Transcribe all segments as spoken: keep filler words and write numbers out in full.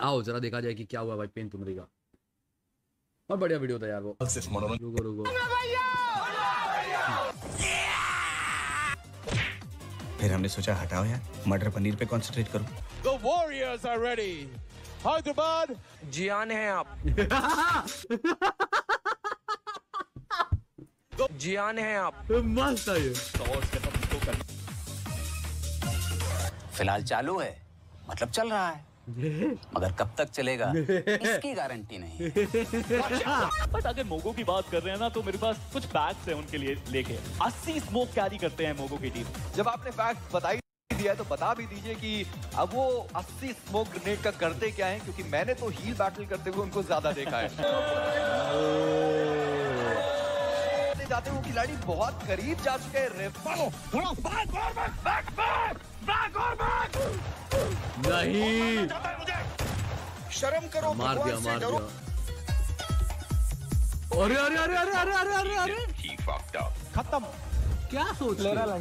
आओ जरा देखा जाए कि क्या हुआ भाई पेन तुमरी का। और बढ़िया वीडियो था यार वो। रुको रुको फिर हमने सोचा हटाओ यार, मटर पनीर पे कंसंट्रेट करो। The Warriors are ready. Hyderabad जियान है आप। जियान है आप। मस्त है ये। फिलहाल चालू है, मतलब चल रहा है, मगर कब तक चलेगा इसकी गारंटी नहीं। बट अगर मोगो की बात कर रहे हैं ना, तो मेरे पास कुछ बैग्स हैं उनके लिए लेके। अस्सी स्मोक कैरी करते हैं मोगो की टीम। जब आपने फैक्ट बता ही दिया तो बता भी दीजिए कि अब वो अस्सी स्मोक ग्रेनेड का करते क्या है, क्योंकि मैंने तो हील बैटल करते हुए उनको ज्यादा देखा है। जाते वो खिलाड़ी बहुत करीब जा चुके हैं। नहीं शर्म करो, मार दिया मार दिया। अरे अरे अरे अरे अरे अरे अरे अरे खत्म। क्या सोच ले रहा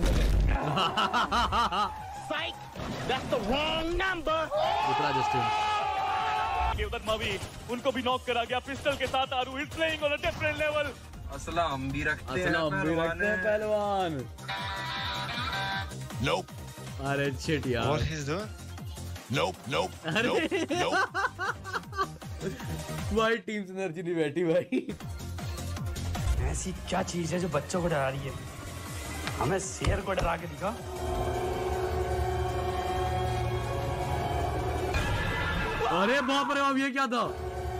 है? उधर मवी उनको भी नॉक करा गया पिस्टल के साथ। Aaru is playing on a different level. असला हम भी रखते हैं, असला हम भी रखते हैं पहलवान। Nope. अरे शिट यार। What he's doing? Nope, nope, nope, nope. भाई टीम सिनर्जी नहीं बैठी भाई। ऐसी क्या चीज है जो बच्चों को डरा रही है? हमें शेर को डरा के दिखा। अरे बाप रे, अब ये क्या था?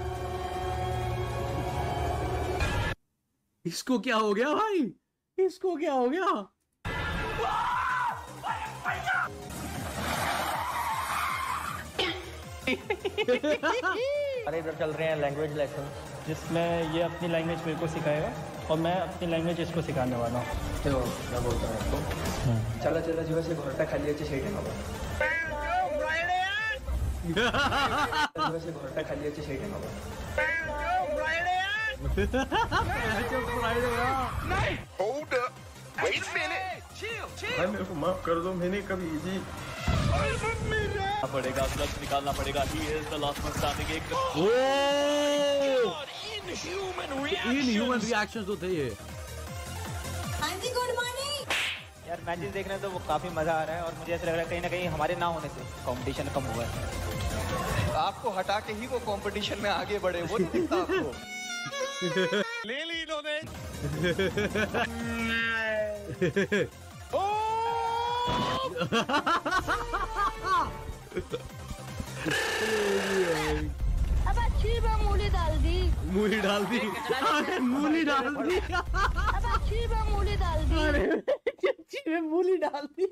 इसको क्या हो गया भाई? इसको क्या हो गया? अरे इधर चल रहे हैं लैंग्वेज लेसन, जिसमें ये अपनी लैंग्वेज मेरे को सिखाएगा और मैं अपनी लैंग्वेज इसको सिखाने वाला हूँ। तो मैं बोलता हूँ आपको, चला चला जीवा से घोरटा खाली अच्छे शेड है बाबा। जीवा से घोरटा खाली अच्छे शेड है बाबा। Hold up. Wait a minute. Chill, chill. मेरे को माफ कर दो, मैंने कभी इजी पड़ेगा, ग्लव्स निकालना पड़ेगा। He is the last man standing. एक इनह्यूमन रिएक्शंस तो थे ये। हाँ जी, गुड मॉर्निंग यार। मैचेस देखने में तो वो काफी मजा आ रहा है और मुझे ऐसा लग रहा है कहीं ना कहीं हमारे ना होने से कंपटीशन कम हुआ है। आपको हटा के ही वो कंपटीशन में आगे बढ़े, वो नहीं दिखता आपको। ले ली इन्होंने। अब अच्छी में मूली डाल दी। मूली डाल दी। अरे मूली डाल दी। अब अच्छी में मूली डाल दी। अरे अच्छी में मूली डाल दी।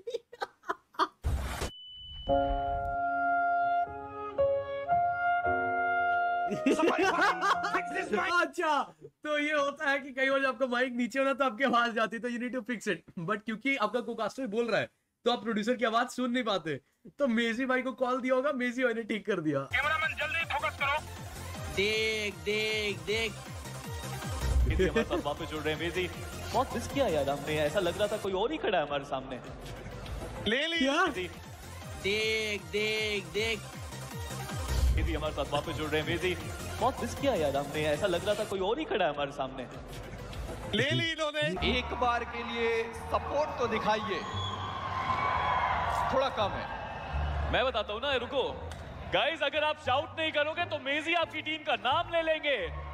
अच्छा, तो ये होता है कि कई बार आपका माइक नीचे होना तो आपकी आवाज जाती है, तो you need to fix it. But क्योंकि आपका कोकास्टर बोल रहा है तो आप प्रोड्यूसर की आवाज सुन नहीं पाते, तो मेजी भाई को कॉल दिया होगा, मेजी भाई ने ठीक कर दिया। कैमरामैन जल्दी फोकस करो। देख देख देख हमारे साथ वापस जुड़ रहे हैं। मेजी बहुत मिस किया यार हमने, ऐसा लग रहा था कोई और ही खड़ा है हमारे सामने। ले ली। देख देख देख मेजी हमारे साथ वापस जुड़ रहे हैं। मेजी बहुत मिस किया यार हमने, ऐसा लग रहा था कोई और ही खड़ा है हमारे सामने। ले ली इन्होंने। एक बार के लिए सपोर्ट तो दिखाइए, थोड़ा कम है। मैं बताता हूँ ना, रुको गाइस, अगर आप शाउट नहीं करोगे तो मेजी आपकी टीम का नाम ले लेंगे।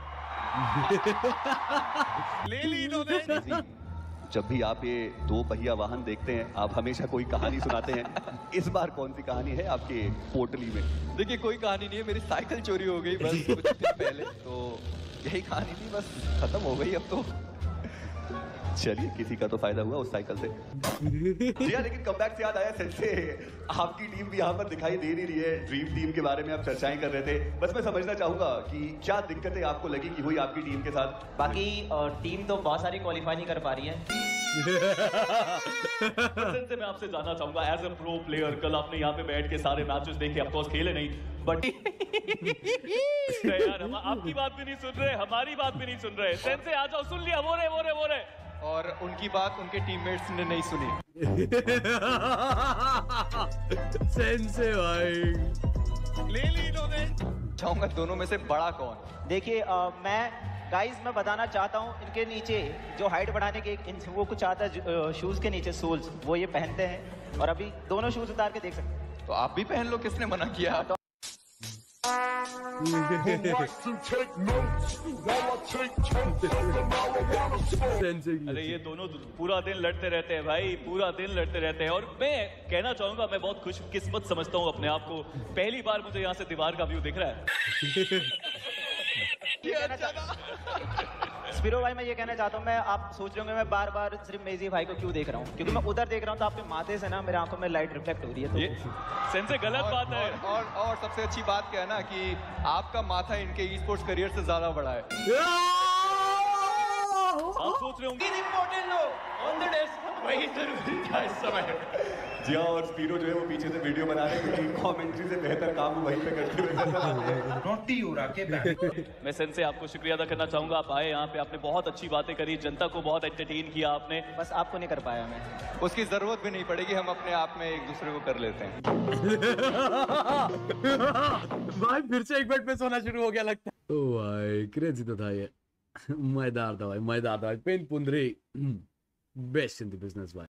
ले ली इन्होंने। जब भी आप ये दो पहिया वाहन देखते हैं, आप हमेशा कोई कहानी सुनाते हैं। इस बार कौन सी कहानी है आपके पोटली में? देखिए कोई कहानी नहीं है, मेरी साइकिल चोरी हो गई बस कुछ दिन पहले, तो यही कहानी थी, बस खत्म हो गई अब तो। चलिए, किसी का तो फायदा हुआ उस साइकिल से। जी हाँ, लेकिन कमबैक से याद आया, सेंसे आपकी टीम भी यहाँ पर दिखाई दे नहीं रही है। ड्रीम टीम के बारे में आप चर्चाएं कर रहे थे, बस मैं समझना चाहूंगा कि क्या दिक्कतें आपको लगी कि हुई आपकी टीम के साथ? बाकी टीम तो बहुत सारी क्वालिफाई नहीं कर पा रही है। से मैं आपसे जानना चाहूंगा एज ए प्रो प्लेयर, कल आपने यहाँ पे बैठ के सारे मैचेस देखे, ऑफ कोर्स खेले नहीं, बट यार हम आपकी बात भी नहीं सुन रहे, हमारी बात भी नहीं सुन रहे। सेंसे आ जाओ, सुन लिया, वो रे वो रे वो रे। और उनकी बात उनके टीममेट्स ने नहीं सुनी। सेंसे भाई ले ली इन्होंने। चाहूंगा दोनों में से बड़ा कौन? देखिए अ, मैं गाइस मैं बताना चाहता हूँ इनके नीचे जो हाइट बढ़ाने के इन, वो कुछ आता है शूज के नीचे सोल्स वो ये पहनते हैं और अभी दोनों शूज उतार के देख सकते हैं। तो आप भी पहन लो, किसने मना किया? तो अरे ये दोनों पूरा दिन लड़ते रहते हैं भाई, पूरा दिन लड़ते रहते हैं। और मैं कहना चाहूंगा मैं बहुत खुशकिस्मत समझता हूँ अपने आप को, पहली बार मुझे यहाँ से दीवार का व्यू दिख रहा है। स्पिरो भाई मैं ये कहना चाहता हूँ, मैं आप सोच रहे होंगे मैं बार बार सिर्फ मेजी भाई को क्यों देख रहा हूँ, क्योंकि मैं उधर देख रहा हूँ तो आपके माथे से ना मेरे आंखों में लाइट रिफ्लेक्ट हो रही है। तो ये सेंसे गलत और, बात है। और, और, और सबसे अच्छी बात क्या है ना कि आपका माथा इनके ई स्पोर्ट्स करियर से ज्यादा बड़ा है। आप सोच रहे होंगे इम्पोर्टेंट लोग ऑन द डेस्क वही जरूरी था इस समय। जी हाँ, और स्पीरो जो है वो पीछे से वीडियो बना रहे हैं क्योंकि कमेंट्री से बेहतर काम वहीं पे करते हुए नजर आते हैं। नोटी हो रहा के मैं सेंसे आपको शुक्रिया अदा करना चाहूंगा, आप आए यहाँ पे, आपने बहुत अच्छी बातें करी, जनता को बहुत एंटरटेन किया आपने। बस आपको नहीं कर पाया मैं। उसकी जरूरत भी नहीं पड़ेगी, हम अपने आप में एक दूसरे को कर लेते हैं। भाई फिर से एक बेड पे सोना शुरू हो गया लगता है। ओ भाई क्रेजी तो था ये, मजेदार था भाई, मजेदार था भाई। पेन पुंदरी बेस्ट इन द बिजनेस भाई।